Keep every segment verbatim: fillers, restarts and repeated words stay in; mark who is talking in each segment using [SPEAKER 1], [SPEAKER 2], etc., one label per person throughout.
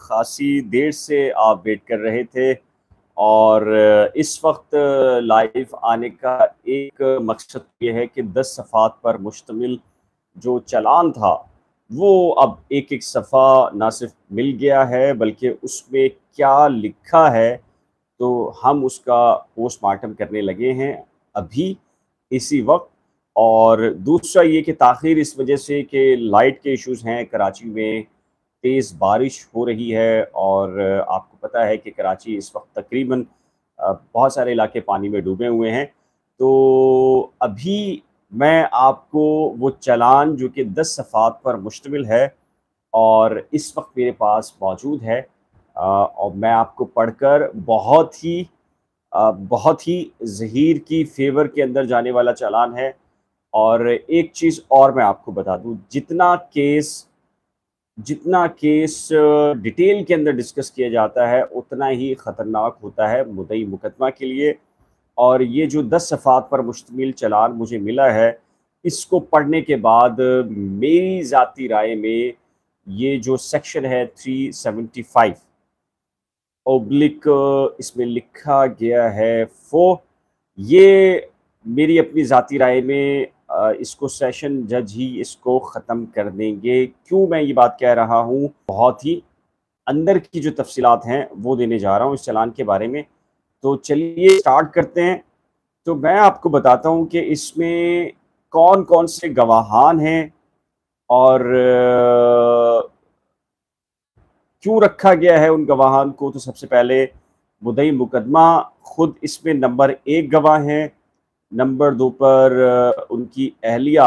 [SPEAKER 1] خاصی دیر سے آپ ویٹ کر رہے تھے اور اس وقت لائیو آنے کا ایک مقصد یہ ہے کہ دس صفحات پر مشتمل جو چلان تھا وہ اب ایک ایک صفحہ نہ صرف مل گیا ہے بلکہ اس میں کیا لکھا ہے تو ہم اس کا پوسٹ مارٹم کرنے لگے ہیں ابھی اسی وقت۔ اور دوسرا یہ کہ تاخیر اس وجہ سے کہ لائٹ کے ایشوز ہیں، کراچی میں تیز بارش ہو رہی ہے اور آپ کو پتہ ہے کہ کراچی اس وقت تقریباً بہت سارے علاقے پانی میں ڈوبے ہوئے ہیں۔ تو ابھی میں آپ کو وہ چلان جو کہ دس صفحات پر مشتمل ہے اور اس وقت میرے پاس موجود ہے اور میں آپ کو پڑھ کر بہت ہی بہت ہی ظہیر کی فیور کے اندر جانے والا چلان ہے۔ اور ایک چیز اور میں آپ کو بتا دوں، جتنا کیس جتنا کیس ڈیٹیل کے اندر ڈسکس کیا جاتا ہے اتنا ہی خطرناک ہوتا ہے مدعی مقدمہ کے لیے۔ اور یہ جو دس صفحات پر مشتمل چلان مجھے ملا ہے، اس کو پڑھنے کے بعد میری ذاتی رائے میں یہ جو سیکشن ہے تھری سیونٹی فائیو اوبلک اس میں لکھا گیا ہے فو، یہ میری اپنی ذاتی رائے میں اس کو سیشن جج ہی اس کو ختم کر دیں گے۔ کیوں میں یہ بات کہہ رہا ہوں؟ بہت ہی اندر کی جو تفصیلات ہیں وہ دینے جا رہا ہوں اس چلان کے بارے میں۔ تو چلیے سٹارٹ کرتے ہیں۔ تو میں آپ کو بتاتا ہوں کہ اس میں کون کون سے گواہان ہیں اور کیوں رکھا گیا ہے ان گواہان کو۔ تو سب سے پہلے مدعی مقدمہ خود اس میں نمبر ایک گواہ ہیں، نمبر دو پر ان کی اہلیہ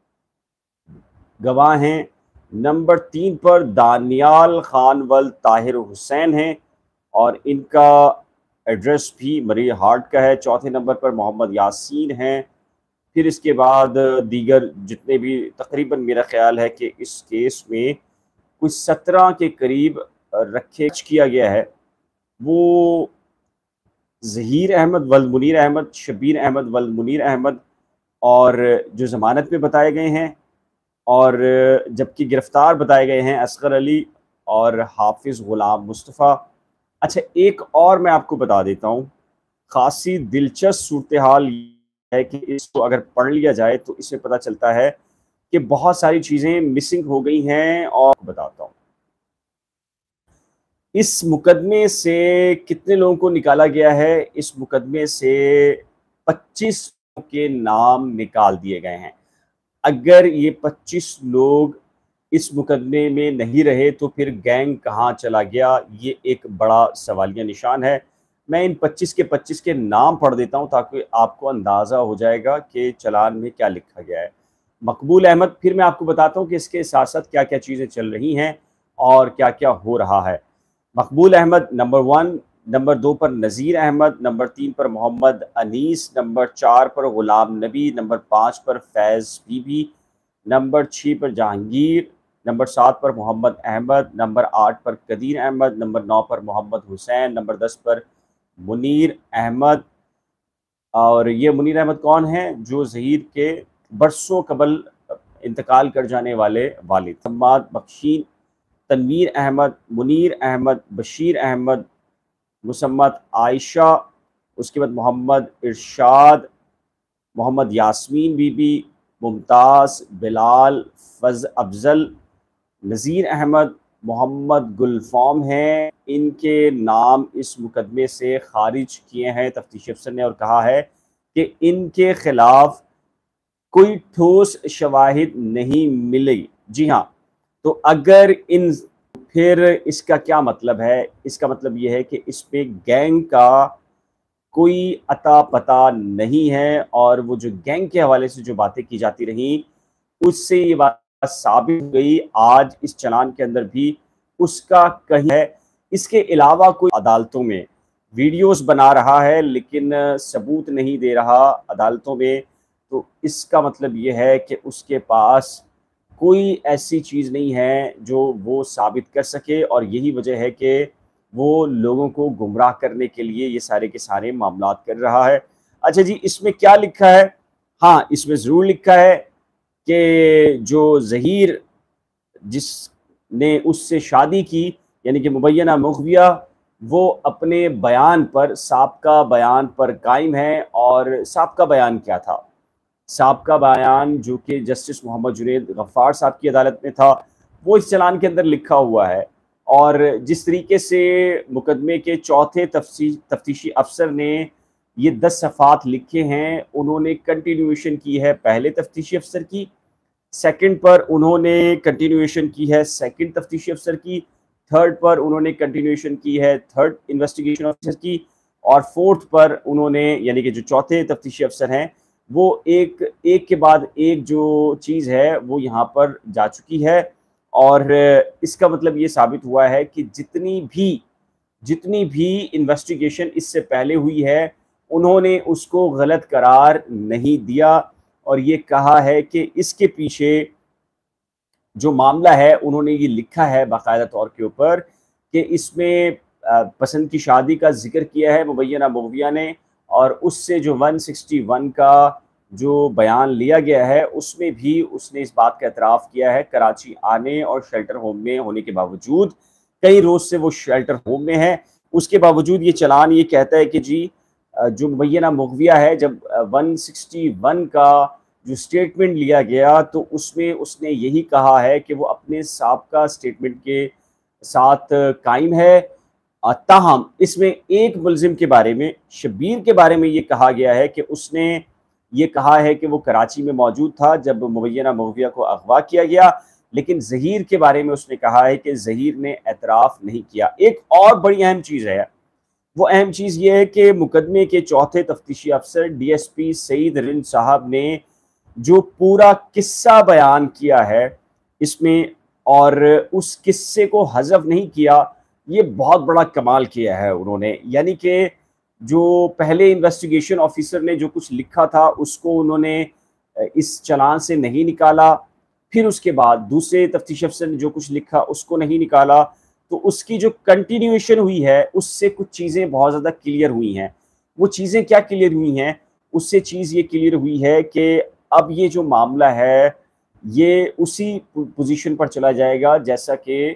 [SPEAKER 1] گواہ ہیں، نمبر تین پر دانیال خان ول طاہر حسین ہیں اور ان کا ایڈریس بھی مری ہارٹ کا ہے، چوتھے نمبر پر محمد یاسین ہیں۔ پھر اس کے بعد دیگر جتنے بھی تقریباً میرا خیال ہے کہ اس کیس میں کچھ سترہ کے قریب رکھے کیا گیا ہے، وہ ظہیر احمد ول منیر احمد، شبیر احمد ول منیر احمد اور جو ضمانت میں بتائے گئے ہیں، اور جبکہ گرفتار بتائے گئے ہیں اصغر علی اور حافظ غلام مصطفیٰ۔ اچھا ایک اور میں آپ کو بتا دیتا ہوں، خاصی دلچسپ صورتحال ہے کہ اس کو اگر پڑھ لیا جائے تو اس سے پتہ چلتا ہے کہ بہت ساری چیزیں مسنگ ہو گئی ہیں۔ اور بتاتا ہوں اس مقدمے سے کتنے لوگوں کو نکالا گیا ہے۔ اس مقدمے سے پچیس لوگوں کے نام نکال دیے گئے ہیں۔ اگر یہ پچیس لوگ اس مقدمے میں نہیں رہے تو پھر گینگ کہاں چلا گیا، یہ ایک بڑا سوالیہ نشان ہے۔ میں ان پچیس کے پچیس کے نام پڑھ دیتا ہوں تاکہ آپ کو اندازہ ہو جائے گا کہ چلان میں کیا لکھا گیا ہے۔ مقبول احمد، پھر میں آپ کو بتاتا ہوں کہ اس کے ساتھ ساتھ کیا کیا چیزیں چل رہی ہیں اور کیا کیا ہو رہا ہے۔ Maqbool Ahmed number one, number دو پر نذیر احمد، نمبر تین پر محمد انیس، نمبر چار پر غلام نبی، نمبر پانچ پر فیض بی بی، نمبر چھ پر جہانگیر، نمبر سات پر محمد احمد، نمبر آٹھ پر قدیر احمد، نمبر نو پر محمد حسین، نمبر دس پر منیر احمد۔ اور یہ منیر احمد کون ہیں؟ جو ظہیر کے برسوں قبل انتقال کر جانے والے والد۔ سماد بخشین، تنویر احمد، منیر احمد، بشیر احمد، مسمت عائشہ، اس کے بعد محمد ارشاد، محمد یاسمین بی بی، ممتاز، بلال، فض افضل، نذیر احمد، محمد گلفام ہیں۔ ان کے نام اس مقدمے سے خارج کیے ہیں تفتیش افسر نے اور کہا ہے کہ ان کے خلاف کوئی ٹھوس شواہد نہیں ملی۔ جی ہاں، تو اگر ان پھر اس کا کیا مطلب ہے؟ اس کا مطلب یہ ہے کہ اس پہ گینگ کا کوئی اتا پتہ نہیں ہے، اور وہ جو گینگ کے حوالے سے جو باتیں کی جاتی رہیں اس سے یہ بات ثابت ہو گئی آج اس چلان کے اندر بھی اس کا کہیں ہے۔ اس کے علاوہ کوئی عدالتوں میں ویڈیوز بنا رہا ہے لیکن ثبوت نہیں دے رہا عدالتوں میں، تو اس کا مطلب یہ ہے کہ اس کے پاس کوئی ایسی چیز نہیں ہے جو وہ ثابت کر سکے، اور یہی وجہ ہے کہ وہ لوگوں کو گمراہ کرنے کے لیے یہ سارے کے سارے معاملات کر رہا ہے۔ اچھا جی، اس میں کیا لکھا ہے؟ ہاں، اس میں ضرور لکھا ہے کہ جو ظہیر جس نے اس سے شادی کی یعنی کہ مبینہ مغویہ وہ اپنے بیان پر، سابقہ بیان پر قائم ہے. اور سابقہ بیان کیا تھا؟ سابقہ بیان جو کہ جسٹس محمد جنید غفار صاحب کی عدالت میں تھا، وہ اس چلان کے اندر لکھا ہوا ہے. اور جس طریقے سے مقدمے کے چوتھے تفتیشی افسر نے یہ دس صفحات لکھے ہیں، انہوں نے کنٹینیویشن کی ہے پہلے تفتیشی افسر کی، سیکنڈ پر انہوں نے کنٹینیویشن کی ہے سیکنڈ تفتیشی افسر کی، تھرڈ پر انہوں نے کنٹینیویشن کی ہے تھرڈ انویسٹیگیشن افسر کی، اور فورتھ پر انہوں نے، یعنی کہ جو چوتھے تفتیشی افسر ہیں، وہ ایک ایک کے بعد ایک جو چیز ہے وہ یہاں پر جا چکی ہے. اور اس کا مطلب یہ ثابت ہوا ہے کہ جتنی بھی جتنی بھی انویسٹیگیشن اس سے پہلے ہوئی ہے انہوں نے اس کو غلط قرار نہیں دیا، اور یہ کہا ہے کہ اس کے پیچھے جو معاملہ ہے انہوں نے یہ لکھا ہے باقاعدہ طور کے اوپر کہ اس میں پسند کی شادی کا ذکر کیا ہے مبینہ مغویہ نے، اور اس سے جو ون سکسٹی ون کا جو بیان لیا گیا ہے اس میں بھی اس نے اس بات کا اعتراف کیا ہے کراچی آنے اور شیلٹر ہوم میں ہونے کے باوجود، کئی روز سے وہ شیلٹر ہوم میں ہے، اس کے باوجود یہ چلان یہ کہتا ہے کہ جی جو مبینہ مغویہ ہے، جب ون سکسٹی ون کا جو سٹیٹمنٹ لیا گیا تو اس میں اس نے یہی کہا ہے کہ وہ اپنے سابقہ سٹیٹمنٹ کے ساتھ قائم ہے. تاہم اس میں ایک ملزم کے بارے میں، شبیر کے بارے میں یہ کہا گیا ہے کہ اس نے یہ کہا ہے کہ وہ کراچی میں موجود تھا جب مبینہ مغویہ کو اغوا کیا گیا، لیکن ظہیر کے بارے میں اس نے کہا ہے کہ ظہیر نے اعتراف نہیں کیا. ایک اور بڑی اہم چیز ہے، وہ اہم چیز یہ ہے کہ مقدمے کے چوتھے تفتیشی افسر ڈی ایس پی سعید رند صاحب نے جو پورا قصہ بیان کیا ہے اس میں، اور اس قصے کو حذف نہیں کیا، یہ بہت بڑا کمال کیا ہے انہوں نے. یعنی کہ جو پہلے انویسٹیگیشن آفیسر نے جو کچھ لکھا تھا اس کو انہوں نے اس چلان سے نہیں نکالا، پھر اس کے بعد دوسرے تفتیش افسر نے جو کچھ لکھا اس کو نہیں نکالا، تو اس کی جو کنٹینیویشن ہوئی ہے اس سے کچھ چیزیں بہت زیادہ کلیئر ہوئی ہیں. وہ چیزیں کیا کلیئر ہوئی ہیں؟ اس سے چیز یہ کلیئر ہوئی ہے کہ اب یہ جو معاملہ ہے یہ اسی پوزیشن پر چلا جائے گا جیسا کہ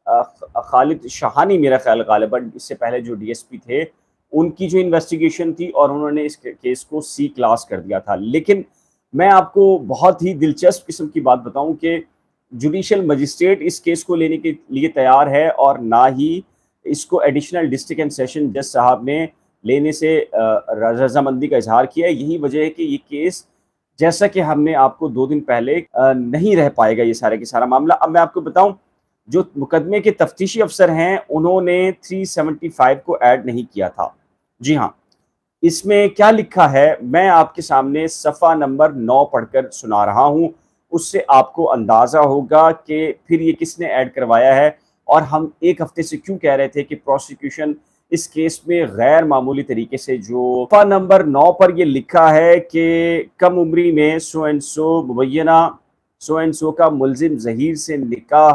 [SPEAKER 1] خالد شاہانی، میرا خیال غالباً اس سے پہلے جو ڈی ایس پی تھے، ان کی جو انویسٹیگیشن تھی اور انہوں نے اس کیس کو سی کلاس کر دیا تھا. لیکن میں آپ کو بہت ہی دلچسپ قسم کی بات بتاؤں کہ جوڈیشل مجسٹریٹ اس کیس کو لینے کے لیے تیار ہے، اور نہ ہی اس کو ایڈیشنل ڈسٹرکٹ اینڈ سیشن جج صاحب نے لینے سے رضامندی کا اظہار کیا ہے. یہی وجہ ہے کہ یہ کیس، جیسا کہ ہم نے آپ کو دو دن پہلے، نہیں رہ پائے گا یہ سارے کے سارا معاملہ. اب میں آپ کو بتاؤں جو مقدمے کے تفتیشی افسر ہیں انہوں نے تین سو پچہتر کو ایڈ نہیں کیا تھا. جی ہاں، اس میں کیا لکھا ہے میں آپ کے سامنے صفحہ نمبر نو پڑھ کر سنا رہا ہوں، اس سے آپ کو اندازہ ہوگا کہ پھر یہ کس نے ایڈ کروایا ہے، اور ہم ایک ہفتے سے کیوں کہہ رہے تھے کہ پروسیکیوشن اس کیس میں غیر معمولی طریقے سے. جو صفحہ نمبر نو پر یہ لکھا ہے کہ کم عمری میں سو اینڈ سو مبینہ سو اینڈ سو کا ملزم ظہیر سے نکاح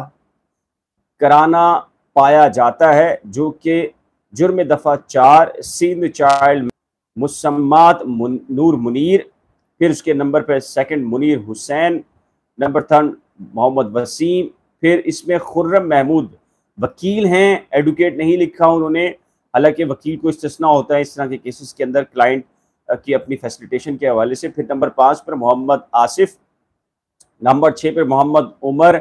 [SPEAKER 1] کرانا پایا جاتا ہے، جو کہ جرم دفعہ چار سندھ چائلڈ مسمات نور منیر، پھر اس کے نمبر پہ second Munir Hussain, number third Muhammad Waseem, پھر اس میں خرم محمود وکیل ہیں، ایڈوکیٹ نہیں لکھا انہوں نے، حالانکہ وکیل کو استثناء ہوتا ہے اس طرح کے کیسز کے اندر کلائنٹ کی اپنی فیسلیٹیشن کے حوالے سے. پھر نمبر پانچ پر محمد آصف، نمبر چھ پر محمد عمر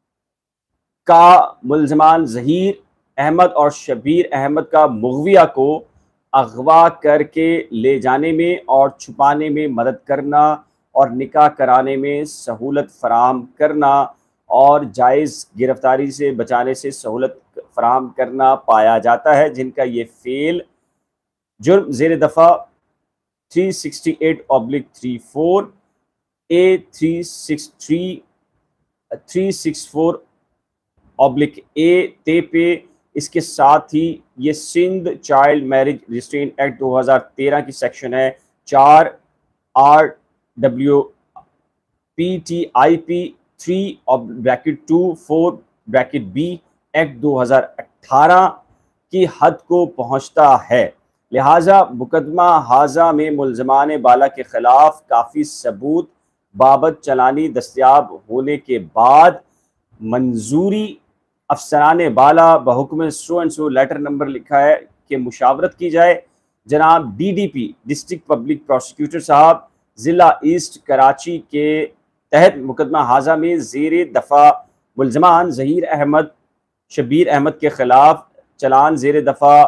[SPEAKER 1] کا ملزمان ظہیر احمد اور شبیر احمد کا مغویہ کو اغوا کر کے لے جانے میں اور چھپانے میں مدد کرنا اور نکاح کرانے میں سہولت فراہم کرنا اور جائز گرفتاری سے بچانے سے سہولت فراہم کرنا پایا جاتا ہے، جن کا یہ فعل جرم زیر دفعہ تین سو اڑسٹھ ابلک چوتیس اے تین سو تین تین سو چھ ابلک اے تے پہ، اس کے ساتھ ہی یہ Sindh child marriage restraint act دو ہزار تیرہ کی سیکشن ہے چار R W P T I P three bracket two four bracket B act دو ہزار اٹھارہ کی حد کو پہنچتا ہے. لہٰذا مقدمہ حاضہ میں ملزمان بالا کے خلاف کافی ثبوت بابت چلانی دستیاب ہونے کے بعد منظوری افسران بالا بحکم so and so letter number لکھا ہے کہ مشاورت کی جائے. جناب D D P district public prosecutor صاحب ضلع ایسٹ کراچی کے تحت مقدمہ حاضہ میں زیر دفاع ملزمان ظہیر احمد شبیر احمد کے خلاف چلان زیر دفاع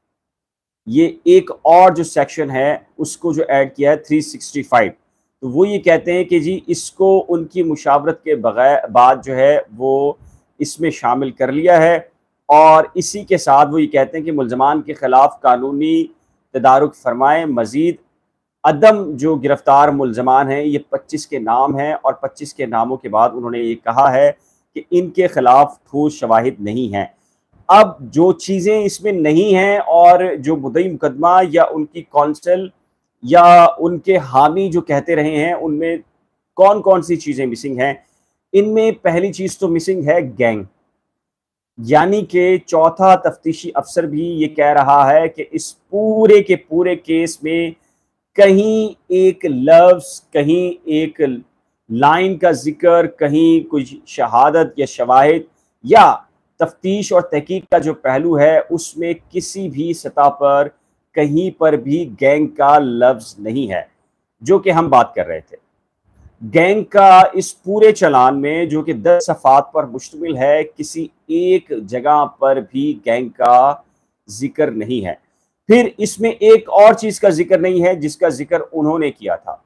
[SPEAKER 1] یہ ایک اور جو سیکشن ہے اس کو جو ایڈ کیا ہے تھری سکسٹی فائیو. تو وہ یہ کہتے ہیں کہ جی اس کو ان کی مشاورت کے بغیر بعد جو ہے وہ اس میں شامل کر لیا ہے، اور اسی کے ساتھ وہ یہ کہتے ہیں کہ ملزمان کے خلاف قانونی تدارک فرمائیں. مزید عدم جو گرفتار ملزمان ہیں یہ پچیس کے نام ہیں، اور پچیس کے ناموں کے بعد انہوں نے یہ کہا ہے کہ ان کے خلاف ٹھوس شواہد نہیں ہیں. اب جو چیزیں اس میں نہیں ہیں اور جو مدعی مقدمہ یا ان کی کونسل یا ان کے حامی جو کہتے رہے ہیں ان میں کون کون سی چیزیں مسنگ ہیں. ان میں پہلی چیز تو مسنگ ہے گینگ، یعنی کہ چوتھا تفتیشی افسر بھی یہ کہہ رہا ہے کہ اس پورے کے پورے کیس میں کہیں ایک لفظ، کہیں ایک لائن کا ذکر، کہیں کچھ شہادت یا شواہد یا تفتیش اور تحقیق کا جو پہلو ہے اس میں کسی بھی سطح پر کہیں پر بھی گینگ کا لفظ نہیں ہے، جو کہ ہم بات کر رہے تھے. گینگ کا اس پورے چلان میں جو کہ دس صفحات پر مشتمل ہے کسی ایک جگہ پر بھی گینگ کا ذکر نہیں ہے. پھر اس میں ایک اور چیز کا ذکر نہیں ہے جس کا ذکر انہوں نے کیا تھا.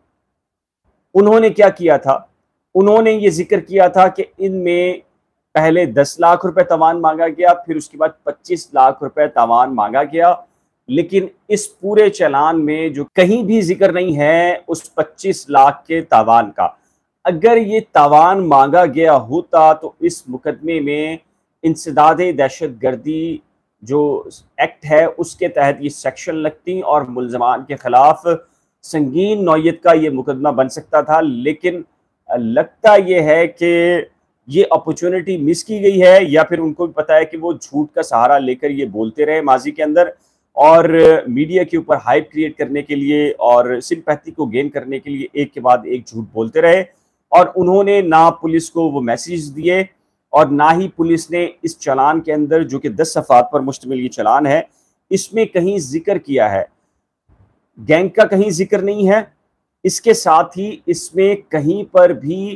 [SPEAKER 1] انہوں نے کیا کیا تھا؟ انہوں نے یہ ذکر کیا تھا کہ ان میں پہلے دس لاکھ روپے تاوان مانگا گیا، پھر اس کے بعد پچیس لاکھ روپے تاوان مانگا گیا، لیکن اس پورے چلان میں جو کہیں بھی ذکر نہیں ہے اس پچیس لاکھ کے تاوان کا. اگر یہ تاوان مانگا گیا ہوتا تو اس مقدمے میں انسداد دہشت گردی جو ایکٹ ہے اس کے تحت یہ سیکشن لگتی اور ملزمان کے خلاف سنگین نوعیت کا یہ مقدمہ بن سکتا تھا. لیکن لگتا یہ ہے کہ یہ اپورچونٹی مس کی گئی ہے، یا پھر ان کو بھی پتا ہے کہ وہ جھوٹ کا سہارا لے کر یہ بولتے رہے ماضی کے اندر، اور میڈیا کے اوپر ہائپ کریٹ کرنے کے لیے اور سمپیتھی کو گین کرنے کے لیے ایک کے بعد ایک جھوٹ بولتے رہے. اور انہوں نے نہ پولیس کو وہ میسیج دیے اور نہ ہی پولیس نے اس چلان کے اندر جو کہ دس صفحات پر مشتمل یہ چلان ہے اس میں کہیں ذکر کیا ہے. گینگ کا کہیں ذکر نہیں ہے. اس کے ساتھ ہی اس میں کہیں پر بھی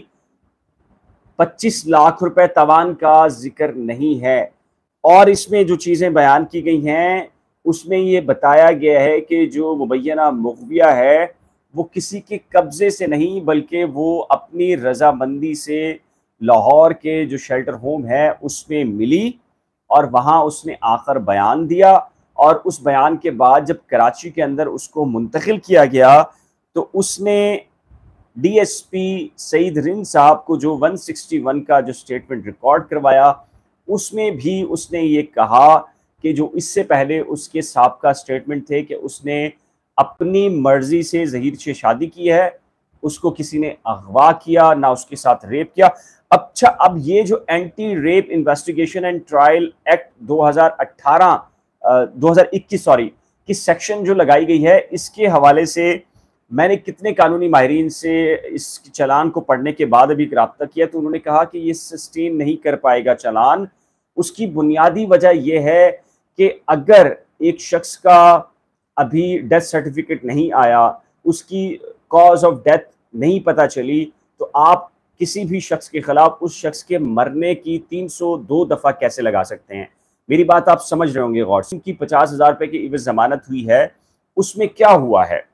[SPEAKER 1] پچیس لاکھ روپے تاوان کا ذکر نہیں ہے. اور اس میں جو چیزیں بیان کی گئی ہیں اس میں یہ بتایا گیا ہے کہ جو مبینہ مغویہ ہے وہ کسی کے قبضے سے نہیں بلکہ وہ اپنی رضامندی سے لاہور کے جو شیلٹر ہوم ہے اس میں ملی اور وہاں اس نے آخر بیان دیا، اور اس بیان کے بعد جب کراچی کے اندر اس کو منتقل کیا گیا تو اس نے ڈی ایس پی سعید رند صاحب کو جو ون سکسٹی ون کا جو سٹیٹمنٹ ریکارڈ کروایا اس میں بھی اس نے یہ کہا کہ جو اس سے پہلے اس کے سابقہ سٹیٹمنٹ تھے کہ اس نے اپنی مرضی سے ظہیر سے شادی کی ہے، اس کو کسی نے اغوا کیا نہ اس کے ساتھ ریپ کیا. اچھا، اب یہ جو anti rape investigation and trial act دو ہزار اٹھارہ دو ہزار اکیس سوری کی سیکشن جو لگائی گئی ہے اس کے حوالے سے میں نے کتنے قانونی ماہرین سے اس چلان کو پڑھنے کے بعد ابھی رابطہ کیا تو انہوں نے کہا کہ یہ سسٹین نہیں کر پائے گا چلان. اس کی بنیادی وجہ یہ ہے کہ اگر ایک شخص کا ابھی ڈیتھ سرٹیفکیٹ نہیں آیا، اس کی کاز آف ڈیتھ نہیں پتہ چلی، تو آپ کسی بھی شخص کے خلاف اس شخص کے مرنے کی تین سو دو دفعہ کیسے لگا سکتے ہیں؟ میری بات آپ سمجھ رہے ہوں گے غور سے. ان کی پچاس ہزار روپے کی عوض ضمانت ہوئی ہے، اس میں کیا ہوا ہے؟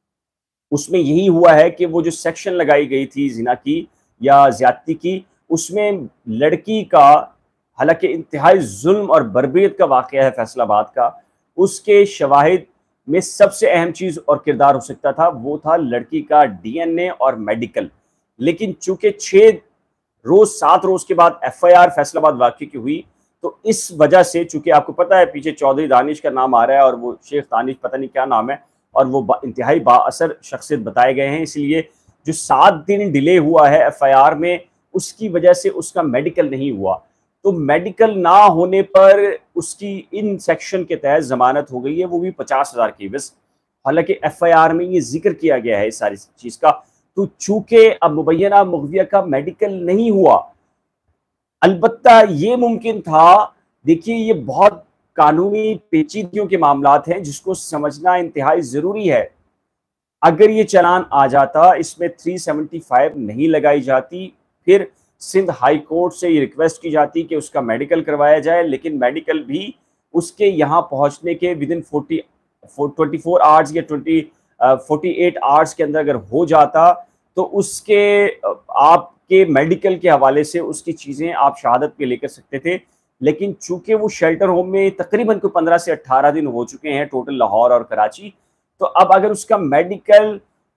[SPEAKER 1] اس میں یہی ہوا ہے کہ وہ جو سیکشن لگائی گئی تھی زنا کی یا زیادتی کی، اس میں لڑکی کا، حالانکہ انتہائی ظلم اور بربریت کا واقعہ ہے فیصل آباد کا، اس کے شواہد میں سب سے اہم چیز اور کردار ہو سکتا تھا وہ تھا لڑکی کا ڈی این اے اور میڈیکل. لیکن چونکہ چھ روز سات روز کے بعد ایف آئی آر فیصل آباد واقعے کی ہوئی تو اس وجہ سے، چونکہ آپ کو پتہ ہے پیچھے چودھری دانش کا نام آ رہا ہے اور وہ شیخ دانش پتہ نہیں کیا نام ہے، اور وہ انتہائی با اثر شخصیت بتائے گئے ہیں، اس لیے جو سات دن ڈیلے ہوا ہے ایف آئی آر میں اس کی وجہ سے اس کا میڈیکل نہیں ہوا. تو میڈیکل نہ ہونے پر اس کی ان سیکشن کے تحت ضمانت ہو گئی ہے، وہ بھی پچاس ہزار کی عوض. حالانکہ ایف آئی آر میں یہ ذکر کیا گیا ہے اس ساری چیز کا. تو چونکہ اب مبینہ مغویہ کا میڈیکل نہیں ہوا البتہ یہ ممکن تھا، دیکھیے یہ بہت قانونی پیچیدگیوں کے معاملات ہیں جس کو سمجھنا انتہائی ضروری ہے. اگر یہ چلان آ جاتا، اس میں تین سو پچہتر نہیں لگائی جاتی، پھر سندھ ہائی کورٹ سے یہ ریکویسٹ کی جاتی کہ اس کا میڈیکل کروایا جائے، لیکن میڈیکل بھی اس کے یہاں پہنچنے کے within forty twenty four hours یا ٹوئنٹی فورٹی ایٹ آورز کے اندر اگر ہو جاتا تو اس کے آپ کے میڈیکل کے حوالے سے اس کی چیزیں آپ شہادت پہ لے کر سکتے تھے. لیکن چونکہ وہ شیلٹر ہوم میں تقریباً کوئی پندرہ سے اٹھارہ دن ہو چکے ہیں ٹوٹل لاہور اور کراچی، تو اب اگر اس کا میڈیکل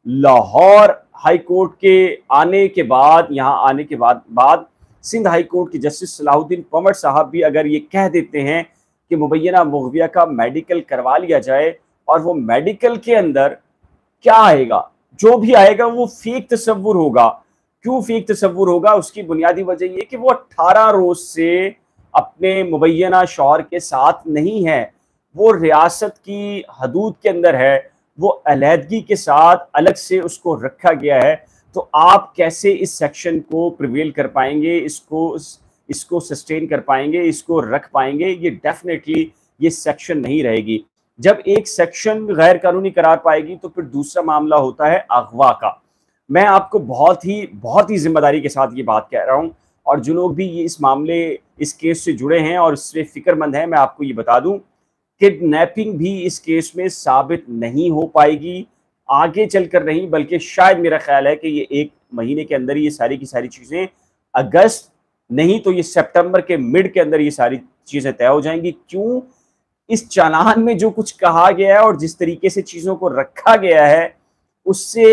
[SPEAKER 1] لاہور ہائی کورٹ کے آنے کے بعد یہاں آنے کے بعد بعد سندھ ہائی کورٹ کے جسٹس صلاح الدین پمر صاحب بھی اگر یہ کہہ دیتے ہیں کہ مبینہ مغویہ کا میڈیکل کروا لیا جائے، اور وہ میڈیکل کے اندر کیا آئے گا، جو بھی آئے گا وہ فیک تصور ہوگا. کیوں فیک تصور ہوگا؟ اس کی بنیادی وجہ یہ کہ وہ اٹھارہ روز سے اپنے مبینہ شوہر کے ساتھ نہیں ہے، وہ ریاست کی حدود کے اندر ہے، وہ علیحدگی کے ساتھ الگ سے اس کو رکھا گیا ہے. تو آپ کیسے اس سیکشن کو پریویل کر پائیں گے، اس کو اس کو سسٹین کر پائیں گے، اس کو رکھ پائیں گے؟ یہ ڈیفینیٹلی یہ سیکشن نہیں رہے گی. جب ایک سیکشن غیر قانونی قرار پائے گی تو پھر دوسرا معاملہ ہوتا ہے اغوا کا. میں آپ کو بہت ہی بہت ہی ذمہ داری کے ساتھ یہ بات کہہ رہا ہوں، اور جو لوگ بھی یہ اس معاملے اس کیس سے جڑے ہیں اور اس سے فکر مند ہیں، میں آپ کو یہ بتا دوں کڈنیپنگ بھی اس کیس میں ثابت نہیں ہو پائے گی آگے چل کر نہیں، بلکہ شاید میرا خیال ہے کہ یہ ایک مہینے کے اندر یہ ساری کی ساری چیزیں، اگست نہیں تو یہ سپٹمبر کے مڈ کے اندر یہ ساری چیزیں طے ہو جائیں گی. کیوں؟ اس چالان میں جو کچھ کہا گیا ہے اور جس طریقے سے چیزوں کو رکھا گیا ہے، اس سے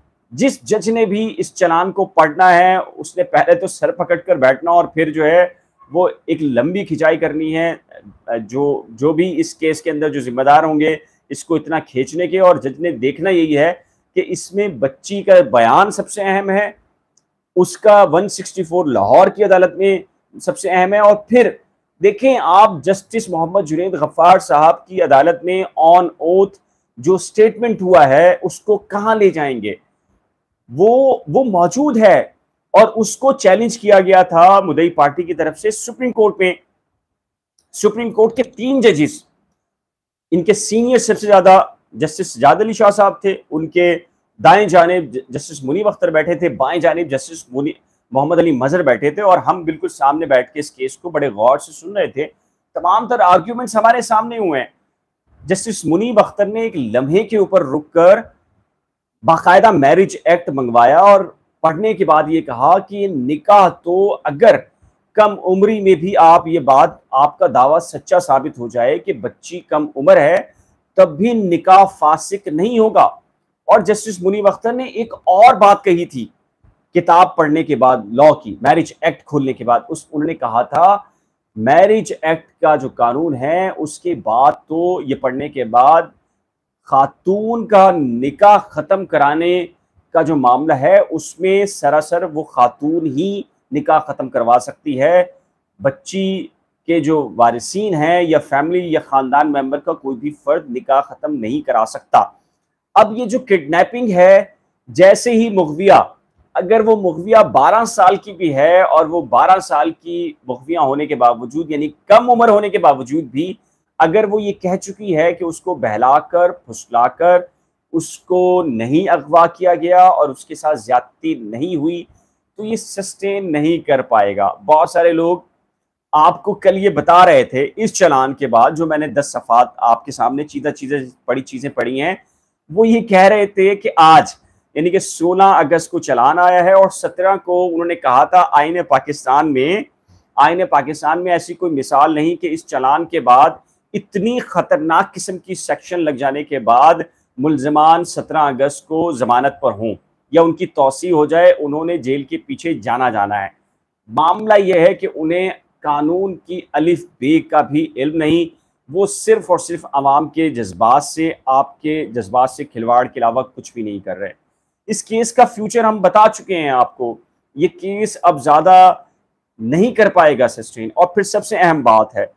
[SPEAKER 1] جس جج نے بھی اس چالان کو پڑھنا ہے اس نے پہلے تو سر پکڑ کر بیٹھنا اور پھر جو ہے وہ ایک لمبی کھچائی کرنی ہے. جو جو بھی اس کیس کے اندر جو ذمہ دار ہوں گے اس کو اتنا کھینچنے کے، اور جج نے دیکھنا یہی ہے کہ اس میں بچی کا بیان سب سے اہم ہے، اس کا ون سکسٹی فور لاہور کی عدالت میں سب سے اہم ہے، اور پھر دیکھیں آپ جسٹس محمد جنید غفار صاحب کی عدالت میں آن اوتھ جو سٹیٹمنٹ ہوا ہے اس کو کہاں لے جائیں گے؟ وہ وہ موجود ہے، اور اس کو چیلنج کیا گیا تھا مدعی پارٹی کی طرف سے سپریم کورٹ میں. سپریم کورٹ کے تین ججز، ان کے سینئر سب سے زیادہ جسٹس سجاد علی شاہ صاحب تھے، ان کے دائیں جانب جسٹس منیب اختر بیٹھے تھے، بائیں جانب جسٹس محمد علی مظہر بیٹھے تھے، اور ہم بالکل سامنے بیٹھ کے اس کیس کو بڑے غور سے سن رہے تھے. تمام تر آرگیومنٹس ہمارے سامنے ہوئے ہیں. جسٹس منیب اختر نے ایک لمحے کے اوپر رک کر باقاعدہ میرج ایکٹ منگوایا اور پڑھنے کے بعد یہ کہا کہ نکاح تو اگر کم عمری میں بھی آپ یہ بات آپ کا دعویٰ سچا ثابت ہو جائے کہ بچی کم عمر ہے تب بھی نکاح فاسق نہیں ہوگا. اور جسٹس منیب اختر نے ایک اور بات کہی تھی کتاب پڑھنے کے بعد، لاء کی میرج ایکٹ کھولنے کے بعد، اس انہوں نے کہا تھا میرج ایکٹ کا جو قانون ہے اس کے بعد تو یہ پڑھنے کے بعد خاتون کا نکاح ختم کرانے کا جو معاملہ ہے اس میں سراسر وہ خاتون ہی نکاح ختم کروا سکتی ہے، بچی کے جو وارثین ہیں یا فیملی یا خاندان ممبر کا کوئی بھی فرد نکاح ختم نہیں کرا سکتا. اب یہ جو کڈنیپنگ ہے، جیسے ہی مغویہ، اگر وہ مغویہ بارہ سال کی بھی ہے اور وہ بارہ سال کی مغویہ ہونے کے باوجود یعنی کم عمر ہونے کے باوجود بھی اگر وہ یہ کہہ چکی ہے کہ اس کو بہلا کر پھسلا کر اس کو نہیں اغوا کیا گیا اور اس کے ساتھ زیادتی نہیں ہوئی تو یہ سسٹین نہیں کر پائے گا. بہت سارے لوگ آپ کو کل یہ بتا رہے تھے اس چلان کے بعد، جو میں نے دس صفحات آپ کے سامنے چیزیں چیزیں پڑھی چیزیں پڑھی ہیں، وہ یہ کہہ رہے تھے کہ آج یعنی کہ سولہ اگست کو چلان آیا ہے اور سترہ کو انہوں نے کہا تھا آئین پاکستان میں آئین پاکستان میں ایسی کوئی مثال نہیں کہ اس چلان کے بعد اتنی خطرناک قسم کی سیکشن لگ جانے کے بعد ملزمان سترہ اگست کو ضمانت پر ہوں یا ان کی توسیع ہو جائے، انہوں نے جیل کے پیچھے جانا جانا ہے. معاملہ یہ ہے کہ انہیں قانون کی الف بے کا بھی علم نہیں، وہ صرف اور صرف عوام کے جذبات سے آپ کے جذبات سے کھلواڑ کے علاوہ کچھ بھی نہیں کر رہے. اس کیس کا فیوچر ہم بتا چکے ہیں آپ کو، یہ کیس اب زیادہ نہیں کر پائے گا سسٹین. اور پھر سب سے اہم بات ہے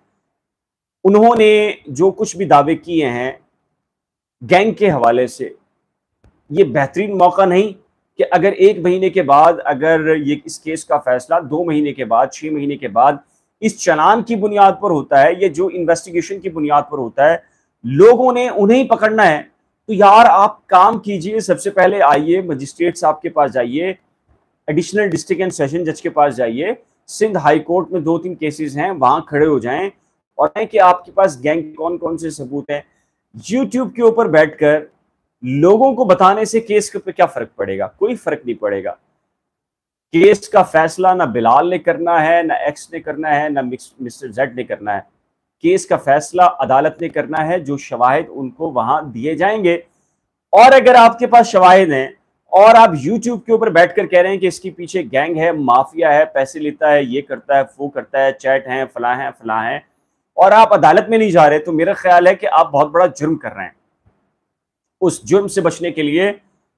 [SPEAKER 1] انہوں نے جو کچھ بھی دعوے کیے ہیں گینگ کے حوالے سے، یہ بہترین موقع نہیں کہ اگر ایک مہینے کے بعد اگر یہ اس کیس کا فیصلہ دو مہینے کے بعد چھ مہینے کے بعد اس چلان کی بنیاد پر ہوتا ہے یا جو انویسٹیگیشن کی بنیاد پر ہوتا ہے لوگوں نے انہیں پکڑنا ہے، تو یار آپ کام کیجئے، سب سے پہلے آئیے مجسٹریٹ صاحب کے پاس جائیے، ایڈیشنل ڈسٹرکٹ اینڈ سیشن جج کے پاس جائیے، سندھ ہائی کورٹ میں دو تین کیسز ہیں وہاں کھڑے ہو جائیں اور کہیں کہ آپ کے پاس گینگ کون کون سے ثبوت ہیں۔ یوٹیوب کے اوپر بیٹھ کر لوگوں کو بتانے سے کیس پہ کیا فرق پڑے گا؟ کوئی فرق نہیں پڑے گا۔ کیس کا فیصلہ نہ بلال نے کرنا ہے، نہ ایکس نے کرنا ہے، نہ مسٹر زیڈ نے کرنا ہے، کیس کا فیصلہ عدالت نے کرنا ہے، جو شواہد ان کو وہاں دیے جائیں گے۔ اور اگر آپ کے پاس شواہد ہیں اور آپ یوٹیوب کے اوپر بیٹھ کر کہہ رہے ہیں کہ اس کے پیچھے گینگ ہے، مافیا ہے، پیسے لیتا ہے، یہ کرتا ہے، وہ کرتا ہے، چیٹ ہیں، فلاں ہیں فلاں ہیں، اور آپ عدالت میں نہیں جا رہے، تو میرا خیال ہے کہ آپ بہت بڑا جرم کر رہے ہیں۔ اس جرم سے بچنے کے لیے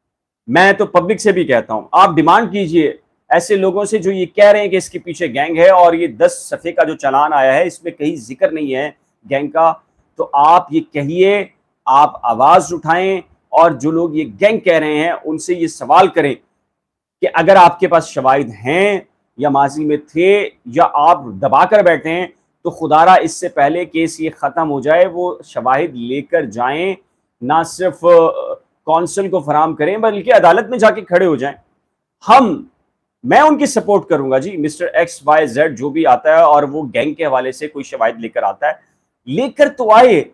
[SPEAKER 1] میں تو پبلک سے بھی کہتا ہوں، آپ ڈیمانڈ کیجئے ایسے لوگوں سے جو یہ کہہ رہے ہیں کہ اس کے پیچھے گینگ ہے اور یہ دس صفحے کا جو چلان آیا ہے اس میں کہیں ذکر نہیں ہے گینگ کا، تو آپ یہ کہیے، آپ آواز اٹھائیں اور جو لوگ یہ گینگ کہہ رہے ہیں ان سے یہ سوال کریں کہ اگر آپ کے پاس شواہد ہیں یا ماضی میں تھے یا آپ دبا کر بیٹھے ہیں تو خدارا اس سے پہلے کیس یہ ختم ہو جائے وہ شواہد لے کر جائیں، نہ صرف کونسل کو فراہم کریں بلکہ عدالت میں جا کے کھڑے ہو جائیں۔ ہم میں ان کی سپورٹ کروں گا جی، مسٹر ایکس وائی زیڈ جو بھی آتا ہے اور وہ گینگ کے حوالے سے کوئی شواہد لے کر آتا ہے، لے کر تو آئے،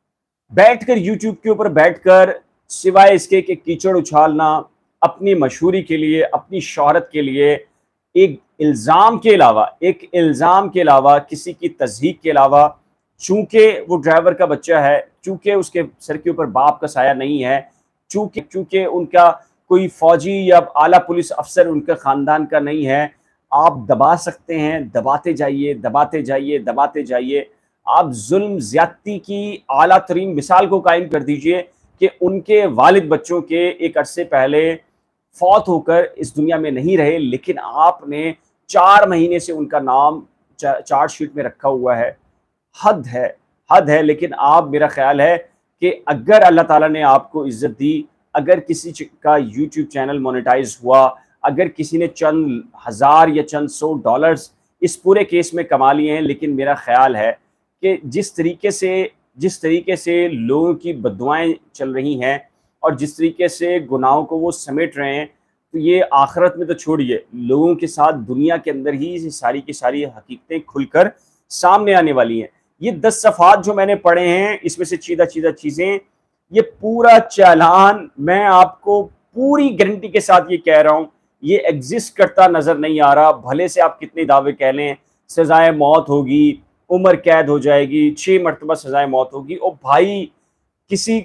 [SPEAKER 1] بیٹھ کر یوٹیوب کے اوپر بیٹھ کر سوائے اس کے کہ کیچڑ اچھالنا اپنی مشہوری کے لیے، اپنی شہرت کے لیے، ایک الزام کے علاوہ ایک الزام کے علاوہ کسی کی تصدیق کے علاوہ، چونکہ وہ ڈرائیور کا بچہ ہے، چونکہ اس کے سر کے اوپر باپ کا سایہ نہیں ہے، چونکہ چونکہ ان کا کوئی فوجی یا اعلیٰ پولیس افسر ان کے خاندان کا نہیں ہے، آپ دبا سکتے ہیں، دباتے جائیے دباتے جائیے دباتے جائیے۔ آپ ظلم زیادتی کی اعلیٰ ترین مثال کو قائم کر دیجئے کہ ان کے والد بچوں کے ایک عرصے پہلے فوت ہو کر اس دنیا میں نہیں رہے، لیکن آپ نے چار مہینے سے ان کا نام چارج شیٹ میں رکھا ہوا ہے۔ حد ہے حد ہے لیکن آپ، میرا خیال ہے کہ اگر اللہ تعالیٰ نے آپ کو عزت دی، اگر کسی کا یوٹیوب چینل مونیٹائز ہوا، اگر کسی نے چند ہزار یا چند سو ڈالرز اس پورے کیس میں کما لیے ہیں، لیکن میرا خیال ہے کہ جس طریقے سے جس طریقے سے لوگوں کی بددعائیں چل رہی ہیں اور جس طریقے سے گناہوں کو وہ سمیٹ رہے ہیں، تو یہ آخرت میں تو چھوڑیے، لوگوں کے ساتھ دنیا کے اندر ہی یہ ساری کی ساری حقیقتیں کھل کر سامنے آنے والی ہیں۔ یہ دس صفحات جو میں نے پڑھے ہیں اس میں سے چیدہ چیدہ چیزیں، یہ پورا چالان میں آپ کو پوری گارنٹی کے ساتھ یہ کہہ رہا ہوں، یہ ایگزسٹ کرتا نظر نہیں آ رہا، بھلے سے آپ کتنے دعوے کہہ لیں سزائے موت ہوگی، عمر قید ہو جائے گی، چھ مرتبہ سزائے موت ہوگی۔ او بھائی، کسی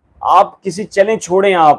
[SPEAKER 1] آپ کسی چلیں چھوڑیں، آپ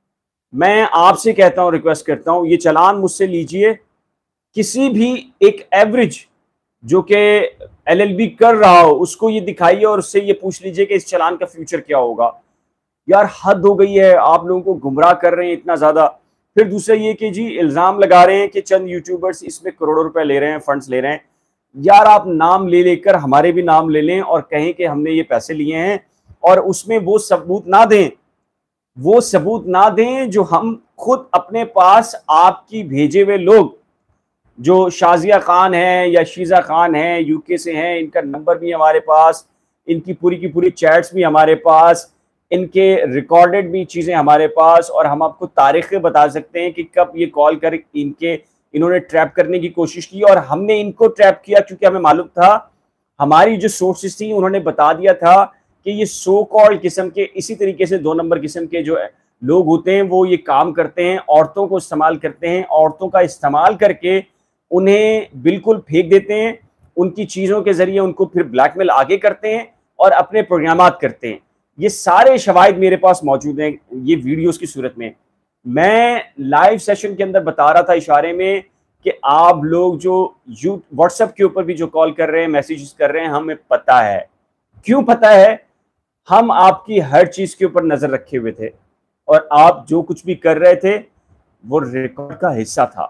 [SPEAKER 1] میں آپ سے کہتا ہوں، ریکویسٹ کرتا ہوں، یہ چلان مجھ سے لیجئے، کسی بھی ایک ایوریج جو کہ ایل ایل بی کر رہا ہو اس کو یہ دکھائیے اور اس سے یہ پوچھ لیجئے کہ اس چلان کا فیوچر کیا ہوگا۔ یار حد ہو گئی ہے، آپ لوگوں کو گمراہ کر رہے ہیں اتنا زیادہ۔ پھر دوسرا یہ کہ جی الزام لگا رہے ہیں کہ چند یوٹیوبرز اس میں کروڑوں روپے لے رہے ہیں، فنڈز لے رہے ہیں۔ یار آپ نام لے لے کر ہمارے بھی نام لے لیں اور کہیں کہ ہم نے یہ پیسے لیے ہیں، اور اس میں وہ ثبوت نہ دیں وہ ثبوت نہ دیں جو ہم خود اپنے پاس آپ کی بھیجے ہوئے لوگ جو شازیہ خان ہیں یا شیزہ خان ہیں، یو کے سے ہیں، ان کا نمبر بھی ہمارے پاس، ان کی پوری کی پوری چیٹس بھی ہمارے پاس، ان کے ریکارڈڈ بھی چیزیں ہمارے پاس، اور ہم آپ کو تاریخیں بتا سکتے ہیں کہ کب یہ کال کر ان کے انہوں نے ٹریپ کرنے کی کوشش کی اور ہم نے ان کو ٹریپ کیا، کیونکہ ہمیں معلوم تھا، ہماری جو سورسز تھیں انہوں نے بتا دیا تھا کہ یہ سو کال قسم کے، اسی طریقے سے دو نمبر قسم کے جو لوگ ہوتے ہیں وہ یہ کام کرتے ہیں، عورتوں کو استعمال کرتے ہیں، عورتوں کا استعمال کر کے انہیں بالکل پھینک دیتے ہیں، ان کی چیزوں کے ذریعے ان کو پھر بلیک میل آگے کرتے ہیں اور اپنے پروگرامات کرتے ہیں۔ یہ سارے شواہد میرے پاس موجود ہیں یہ ویڈیوز کی صورت میں۔ میں لائیو سیشن کے اندر بتا رہا تھا اشارے میں کہ آپ لوگ جو یو واٹس ایپ کے اوپر بھی جو کال کر رہے ہیں، میسیجز کر رہے ہیں، ہمیں پتہ ہے۔ کیوں پتہ ہے؟ ہم آپ کی ہر چیز کے اوپر نظر رکھے ہوئے تھے اور آپ جو کچھ بھی کر رہے تھے وہ ریکارڈ کا حصہ تھا۔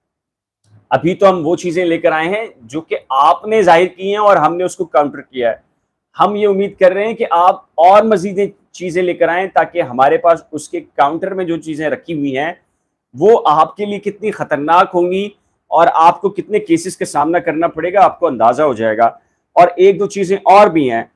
[SPEAKER 1] ابھی تو ہم وہ چیزیں لے کر آئے ہیں جو کہ آپ نے ظاہر کی ہیں اور ہم نے اس کو کاؤنٹر کیا ہے۔ ہم یہ امید کر رہے ہیں کہ آپ اور مزید چیزیں لے کر آئیں تاکہ ہمارے پاس اس کے کاؤنٹر میں جو چیزیں رکھی ہوئی ہیں وہ آپ کے لیے کتنی خطرناک ہوں گی اور آپ کو کتنے کیسز کا سامنا کرنا پڑے گا آپ کو اندازہ ہو جائے گا. اور ایک دو چیزیں اور بھی ہیں.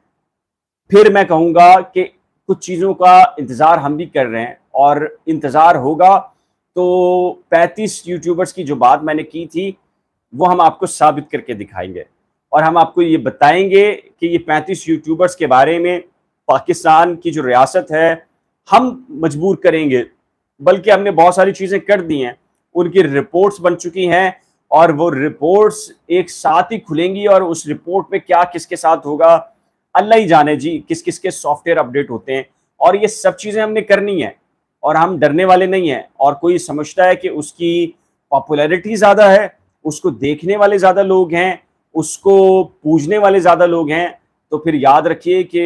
[SPEAKER 1] پھر میں کہوں گا کہ کچھ چیزوں کا انتظار ہم بھی کر رہے ہیں اور انتظار ہوگا تو پینتیس یوٹیوبرز کی جو بات میں نے کی تھی وہ ہم آپ کو ثابت کر کے دکھائیں گے اور ہم آپ کو یہ بتائیں گے کہ یہ پینتیس یوٹیوبرز کے بارے میں پاکستان کی جو ریاست ہے ہم مجبور کریں گے، بلکہ ہم نے بہت ساری چیزیں کر دی ہیں، ان کی رپورٹس بن چکی ہیں اور وہ رپورٹس ایک ساتھ ہی کھلیں گی اور اس رپورٹ میں کیا کس کے ساتھ ہوگا اللہ ہی جانے جی، کس کس کے سافٹ ویئر اپڈیٹ ہوتے ہیں. اور یہ سب چیزیں ہم نے کرنی ہیں اور ہم ڈرنے والے نہیں ہیں. اور کوئی سمجھتا ہے کہ اس کی پاپولیرٹی زیادہ ہے، اس کو دیکھنے والے زیادہ لوگ ہیں، اس کو پوجنے والے زیادہ لوگ ہیں، تو پھر یاد رکھیے کہ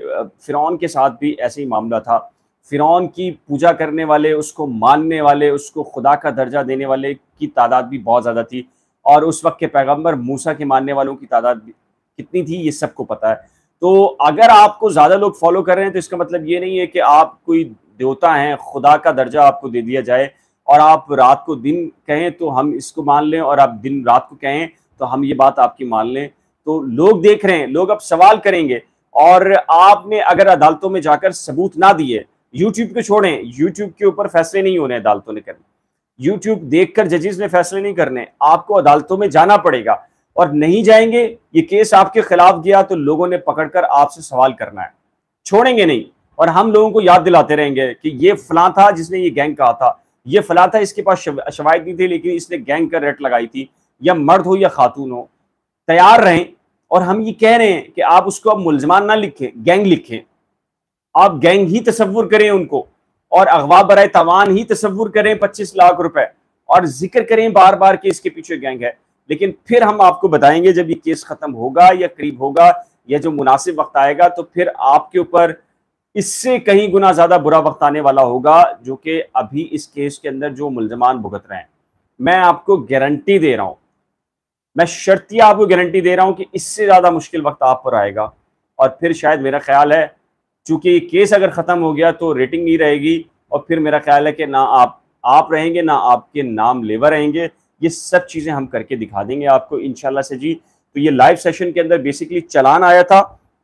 [SPEAKER 1] فرعون کے ساتھ بھی ایسے ہی معاملہ تھا. فرعون کی پوجا کرنے والے، اس کو ماننے والے، اس کو خدا کا درجہ دینے والے کی تعداد بھی بہت زیادہ تھی. اور اس وقت کے پیغمبر موسیٰ کے ماننے والوں کی تعداد بھی کتنی تھی یہ سب کو پتہ ہے. تو اگر آپ کو زیادہ لوگ فالو کر رہے ہیں تو اس کا مطلب یہ نہیں ہے کہ آپ کوئی دیوتا ہیں، خدا کا درجہ آپ کو دے دیا جائے اور آپ رات کو دن کہیں تو ہم اس کو مان لیں اور آپ دن رات کو کہیں تو ہم یہ بات آپ کی مان لیں. تو لوگ دیکھ رہے ہیں، لوگ اب سوال کریں گے اور آپ نے اگر عدالتوں میں جا کر ثبوت نہ دیے، یوٹیوب کو چھوڑیں، یوٹیوب کے اوپر فیصلے نہیں ہونے عدالتوں نے کرنے، یوٹیوب دیکھ کر ججز نے فیصلے نہیں کرنے، آپ کو عدالتوں میں جانا پڑے گا. اور نہیں جائیں گے، یہ کیس آپ کے خلاف گیا تو لوگوں نے پکڑ کر آپ سے سوال کرنا ہے، چھوڑیں گے نہیں. اور ہم لوگوں کو یاد دلاتے رہیں گے کہ یہ فلاں تھا جس نے یہ گینگ کہا تھا، یہ فلاں تھا اس کے پاس شواہد نہیں تھے لیکن اس نے گینگ کا ریٹ لگائی تھی، یا مرد ہو یا خاتون ہو. تیار رہیں. اور ہم یہ کہہ رہے ہیں کہ آپ اس کو اب ملزمان نہ لکھیں، گینگ لکھیں. آپ گینگ ہی تصور کریں ان کو، اور اغوا برائے تاوان ہی تصور کریں پچیس لاکھ روپے، اور ذکر کریں بار بار کہ اس کے پیچھے گینگ ہے. لیکن پھر ہم آپ کو بتائیں گے جب یہ کیس ختم ہوگا یا قریب ہوگا یا جو مناسب وقت آئے گا تو پھر آپ کے اوپر اس سے کہیں گنا زیادہ برا وقت آنے والا ہوگا جو کہ ابھی اس کیس کے اندر جو ملزمان بھگت رہے ہیں. میں آپ کو گارنٹی دے رہا ہوں، میں شرطیہ آپ کو گارنٹی دے رہا ہوں کہ اس سے زیادہ مشکل وقت آپ پر آئے گا. اور پھر شاید میرا خیال ہے چونکہ یہ کیس اگر ختم ہو گیا تو ریٹنگ نہیں رہے گی اور پھر میرا خیال ہے کہ نہ آپ آپ رہیں گے نہ آپ کے نام لیور رہیں گے. یہ سب چیزیں ہم کر کے دکھا دیں گے آپ کو انشاءاللہ سے جی. تو یہ لائیو سیشن کے اندر بیسیکلی چلان آیا تھا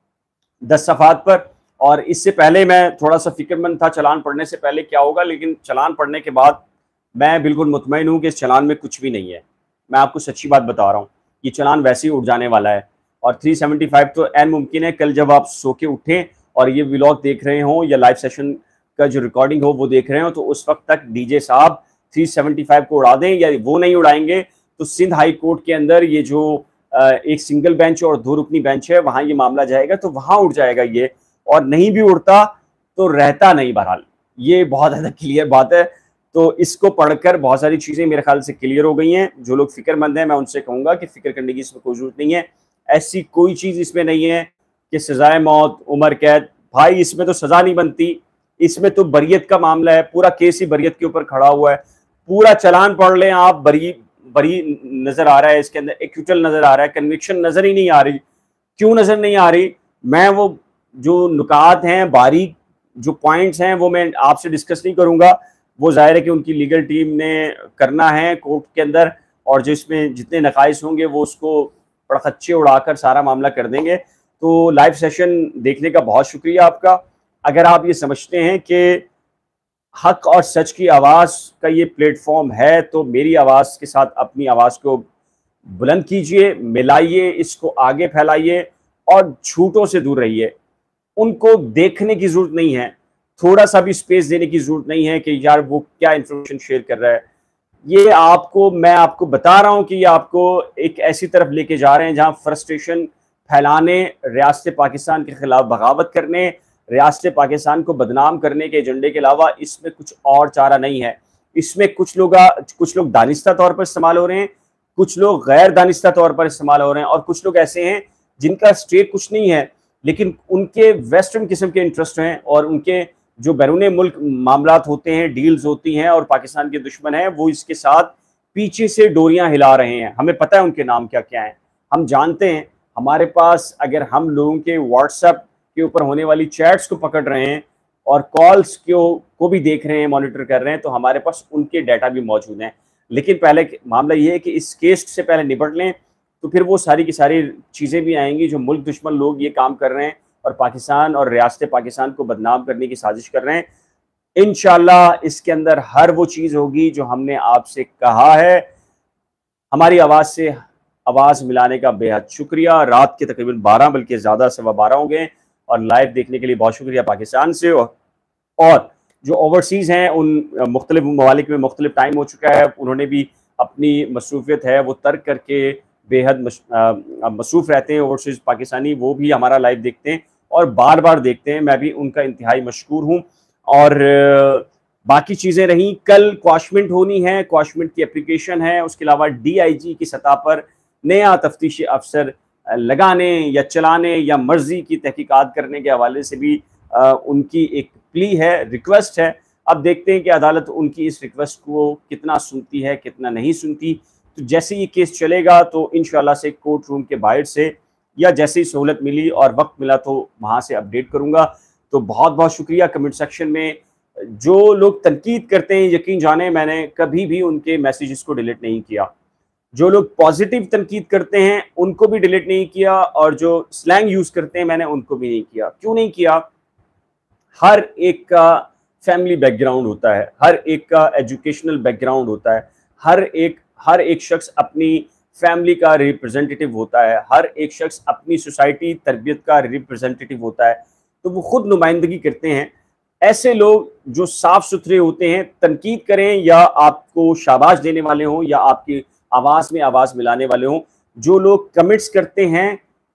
[SPEAKER 1] دس صفحات پر، اور اس سے پہلے میں تھوڑا سا فکر مند تھا چلان پڑھنے سے پہلے کیا ہوگا، لیکن چلان پڑھنے کے بعد میں بالکل مطمئن ہوں کہ اس چلان میں کچھ بھی نہیں ہے. میں آپ کو سچی بات بتا رہا ہوں، یہ چلان ویسے ہی اٹھ جانے والا ہے. اور تین سو پچہتر تو عین ممکن ہے کل جب آپ سو کے اٹھیں اور یہ ولاگ دیکھ رہے ہوں یا لائیو سیشن کا جو ریکارڈنگ ہو وہ دیکھ رہے ہوں تو اس وقت تک ڈی جے صاحب تین سو پچہتر کو اڑا دیں، یا وہ نہیں اڑائیں گے تو سندھ ہائی کورٹ کے اندر یہ جو ایک سنگل بینچ اور دو رکنی بینچ ہے وہاں یہ معاملہ جائے گا تو وہاں اٹھ جائے گا یہ. اور نہیں بھی اڑتا تو رہتا نہیں. بہرحال یہ بہت زیادہ کلیئر بات ہے. تو اس کو پڑھ کر بہت ساری چیزیں میرے خیال سے کلیئر ہو گئی ہیں. جو لوگ فکر مند ہیں میں ان سے کہوں گا کہ فکر کرنے کی اس میں کوئی ضرورت نہیں ہے. ایسی کوئی چیز اس میں نہیں ہے کہ سزائے موت، عمر قید. بھائی اس میں تو سزا نہیں بنتی، اس میں تو بریت کا معاملہ ہے. پورا کیس ہی بریت کے اوپر کھڑا ہوا ہے. پورا چلان پڑھ لیں آپ، بری بری نظر آ رہا ہے، اس کے اندر ایکوٹل نظر آ رہا ہے، کنوکشن نظر ہی نہیں آ رہی. کیوں نظر نہیں آ رہی؟ میں وہ جو نکات ہیں، باریک جو پوائنٹس ہیں وہ میں آپ سے ڈسکس نہیں کروں گا. وہ ظاہر ہے کہ ان کی لیگل ٹیم نے کرنا ہے کورٹ کے اندر، اور جو اس میں جتنے نقائص ہوں گے وہ اس کو پڑخچے اڑا کر سارا معاملہ کر دیں گے. تو لائیو سیشن دیکھنے کا بہت شکریہ آپ کا. اگر آپ یہ سمجھتے ہیں کہ حق اور سچ کی آواز کا یہ پلیٹ فارم ہے تو میری آواز کے ساتھ اپنی آواز کو بلند کیجئے، ملائیے، اس کو آگے پھیلائیے اور جھوٹوں سے دور رہیے. ان کو دیکھنے کی ضرورت نہیں ہے، تھوڑا سا بھی سپیس دینے کی ضرورت نہیں ہے کہ یار وہ کیا انفارمیشن شیئر کر رہا ہے. یہ آپ کو میں آپ کو بتا رہا ہوں کہ یہ آپ کو ایک ایسی طرف لے کے جا رہے ہیں جہاں فرسٹریشن پھیلانے، ریاست پاکستان کے خلاف بغاوت کرنے، ریاست پاکستان کو بدنام کرنے کے ایجنڈے کے علاوہ اس میں کچھ اور چارہ نہیں ہے. اس میں کچھ لوگ کچھ لوگ دانستہ طور پر استعمال ہو رہے ہیں، کچھ لوگ غیر دانستہ طور پر استعمال ہو رہے ہیں، اور کچھ لوگ ایسے ہیں جن کا اسٹیٹ کچھ نہیں ہے لیکن ان کے ویسٹرن قسم کے انٹرسٹ ہیں، اور ان کے جو بیرون ملک معاملات ہوتے ہیں، ڈیلز ہوتی ہیں، اور پاکستان کے دشمن ہیں وہ اس کے ساتھ پیچھے سے ڈوریاں ہلا رہے ہیں. ہمیں پتہ ہے ان کے نام کیا کیا ہیں، ہم جانتے ہیں. ہمارے پاس اگر ہم لوگوں کے واٹس ایپ کے اوپر ہونے والی چیٹس کو پکڑ رہے ہیں اور کالس کو کو بھی دیکھ رہے ہیں، مانیٹر کر رہے ہیں، تو ہمارے پاس ان کے ڈیٹا بھی موجود ہیں. لیکن پہلے معاملہ یہ ہے کہ اس کیس سے پہلے نپٹ لیں، تو پھر وہ ساری کی ساری چیزیں بھی آئیں گی جو ملک دشمن لوگ یہ کام کر رہے ہیں اور پاکستان اور ریاست پاکستان کو بدنام کرنے کی سازش کر رہے ہیں. انشاءاللہ اس کے اندر ہر وہ چیز ہوگی جو ہم نے آپ سے کہا ہے. ہماری آواز سے آواز ملانے کا بے حد شکریہ. رات کے تقریباً بارہ بلکہ زیادہ سوا بارہ ہو گئے، اور لائیو دیکھنے کے لیے بہت شکریہ پاکستان سے. اور جو اوورسیز ہیں ان مختلف ممالک میں مختلف ٹائم ہو چکا ہے، انہوں نے بھی اپنی مصروفیت ہے وہ ترک کر کے بے حد مصروف رہتے ہیں. اوورسیز پاکستانی وہ بھی ہمارا لائیو دیکھتے ہیں اور بار بار دیکھتے ہیں، میں بھی ان کا انتہائی مشکور ہوں. اور باقی چیزیں رہیں، کل کواشمنٹ ہونی ہے، کواشمنٹ کی اپلیکیشن ہے. اس کے علاوہ ڈی آئی جی کی سطح پر نیا تفتیشی افسر لگانے یا چلانے یا مرضی کی تحقیقات کرنے کے حوالے سے بھی ان کی ایک پلی ہے، ریکویسٹ ہے. اب دیکھتے ہیں کہ عدالت ان کی اس ریکویسٹ کو کتنا سنتی ہے، کتنا نہیں سنتی. تو جیسے یہ کیس چلے گا تو انشاءاللہ سے کورٹ روم کے باہر سے یا جیسے ہی سہولت ملی اور وقت ملا تو وہاں سے اپڈیٹ کروں گا. تو بہت بہت شکریہ. کمنٹ سیکشن میں جو لوگ تنقید کرتے ہیں، یقین جانیں میں نے کبھی بھی ان کے میسیجز کو ڈیلیٹ نہیں کیا. جو لوگ پازیٹیو تنقید کرتے ہیں ان کو بھی ڈیلیٹ نہیں کیا، اور جو سلینگ یوز کرتے ہیں میں نے ان کو بھی نہیں کیا. کیوں نہیں کیا؟ ہر ایک کا فیملی بیک گراؤنڈ ہوتا ہے، ہر ایک کا ایجوکیشنل بیک گراؤنڈ ہوتا ہے، ہر ایک ہر ایک شخص اپنی فیملی کا ریپرزنٹیٹیو ہوتا ہے، ہر ایک شخص اپنی سوسائٹی تربیت کا ریپرزنٹیٹیو ہوتا ہے. تو وہ خود نمائندگی کرتے ہیں. ایسے لوگ جو صاف ستھرے ہوتے ہیں، تنقید کریں یا آپ کو شاباش دینے والے ہوں یا آپ کی آواز میں آواز ملانے والے ہوں، جو لوگ کمنٹس کرتے ہیں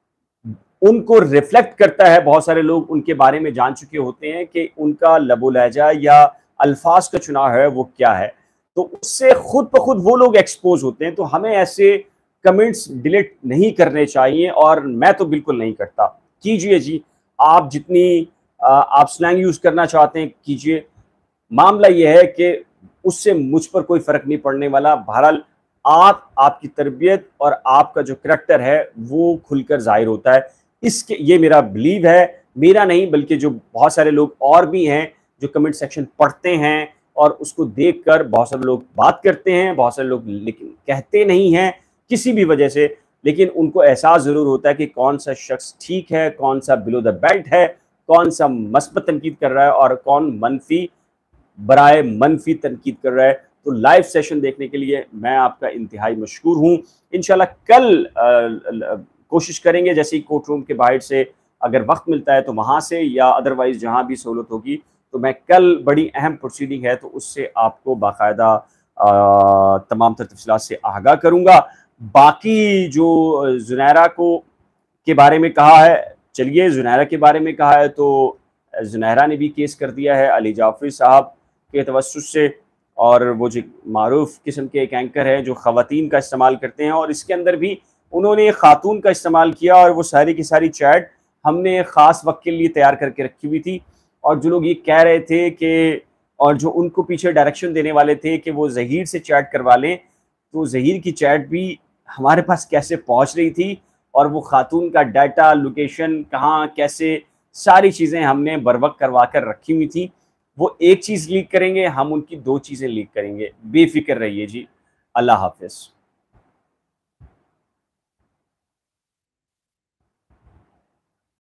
[SPEAKER 1] ان کو ریفلیکٹ کرتا ہے. بہت سارے لوگ ان کے بارے میں جان چکے ہوتے ہیں کہ ان کا لب و لہجہ یا الفاظ کا چناؤ ہے وہ کیا ہے، تو اس سے خود بخود وہ لوگ ایکسپوز ہوتے ہیں. تو ہمیں ایسے کمنٹس ڈیلیٹ نہیں کرنے چاہیے، اور میں تو بالکل نہیں کرتا. کیجئے جی، آپ جتنی آپ سلینگ یوز کرنا چاہتے ہیں کیجئے. معاملہ یہ ہے کہ اس سے مجھ پر کوئی فرق نہیں پڑنے والا. بہرحال آپ آپ کی تربیت اور آپ کا جو کریکٹر ہے وہ کھل کر ظاہر ہوتا ہے. اس کے یہ میرا بلیو ہے، میرا نہیں بلکہ جو بہت سارے لوگ اور بھی ہیں جو کمنٹ سیکشن پڑھتے ہیں اور اس کو دیکھ کر بہت سارے لوگ بات کرتے ہیں، بہت سارے لوگ لیکن کہتے نہیں ہیں کسی بھی وجہ سے. لیکن ان کو احساس ضرور ہوتا ہے کہ کون سا شخص ٹھیک ہے، کون سا بلو دا بیلٹ ہے، کون سا مثبت تنقید کر رہا ہے اور کون منفی برائے منفی تنقید کر رہا ہے. تو لائیو سیشن دیکھنے کے لیے میں آپ کا انتہائی مشکور ہوں. انشاءاللہ کل کوشش کریں گے جیسے ہی کورٹ روم کے باہر سے اگر وقت ملتا ہے تو وہاں سے، یا ادروائز جہاں بھی سہولت ہوگی تو میں کل بڑی اہم پروسیڈنگ ہے تو اس سے آپ کو باقاعدہ تمام تر تفصیلات سے آگاہ کروں گا. باقی جو زنیرہ کو کے بارے میں کہا ہے، چلیے زنیرہ کے بارے میں کہا ہے تو زنیرہ نے بھی کیس کر دیا ہے علی جعفری صاحب کے توسط سے. اور وہ جو معروف قسم کے ایک اینکر ہے جو خواتین کا استعمال کرتے ہیں، اور اس کے اندر بھی انہوں نے ایک خاتون کا استعمال کیا، اور وہ ساری کی ساری چیٹ ہم نے خاص وقت کے لیے تیار کر کے رکھی ہوئی تھی. اور جو لوگ یہ کہہ رہے تھے کہ اور جو ان کو پیچھے ڈائریکشن دینے والے تھے کہ وہ ظہیر سے چیٹ کروا لیں، تو ظہیر کی چیٹ بھی ہمارے پاس کیسے پہنچ رہی تھی، اور وہ خاتون کا ڈیٹا، لوکیشن کہاں کیسے، ساری چیزیں ہم نے بر وقت کروا کر رکھی ہوئی تھی. وہ ایک چیز لیک کریں گے، ہم ان کی دو چیزیں لیک کریں گے. بے فکر رہیے جی. اللہ حافظ.